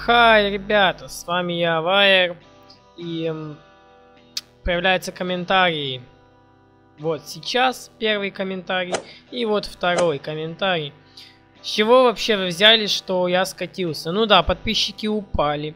Хай, ребята, с вами я, Вайер, и появляются комментарии. Вот сейчас первый комментарий, и вот второй комментарий. С чего вообще вы взяли, что я скатился? Ну да, подписчики упали.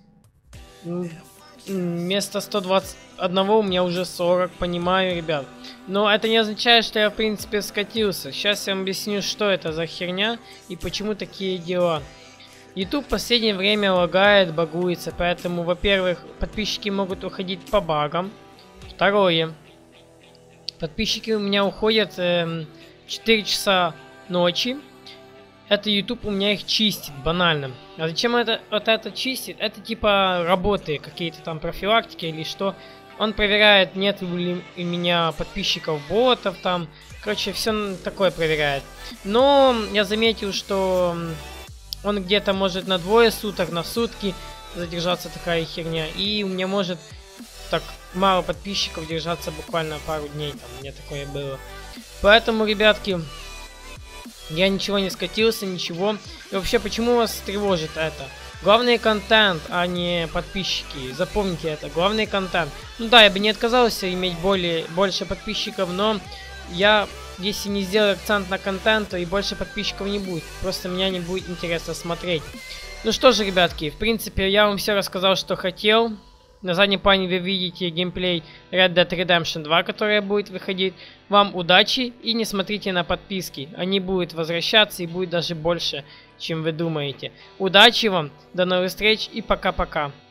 Вместо 121 у меня уже 40, понимаю, ребят. Но это не означает, что я, в принципе, скатился. Сейчас я вам объясню, что это за херня и почему такие дела. YouTube в последнее время лагает, багуется, поэтому, во-первых, подписчики могут уходить по багам. Второе. Подписчики у меня уходят 4 часа ночи. Это YouTube у меня их чистит, банально. А зачем это чистит? Это типа работы, какие-то там профилактики или что. Он проверяет, нет ли у меня подписчиков, ботов там. Короче, все такое проверяет. Но я заметил, что он где-то может на двое суток, на сутки задержаться такая херня. И у меня может так мало подписчиков держаться буквально пару дней. Там, у меня такое было. Поэтому, ребятки, я ничего не скатился, ничего. И вообще, почему вас тревожит это? Главный контент, а не подписчики. Запомните это, главный контент. Ну да, я бы не отказался иметь больше подписчиков, но я, если не сделаю акцент на контент, то и больше подписчиков не будет. Просто меня не будет интересно смотреть. Ну что же, ребятки, в принципе, я вам все рассказал, что хотел. На заднем плане вы видите геймплей Red Dead Redemption 2, которая будет выходить. Вам удачи и не смотрите на подписки. Они будут возвращаться и будет даже больше, чем вы думаете. Удачи вам, до новых встреч и пока-пока.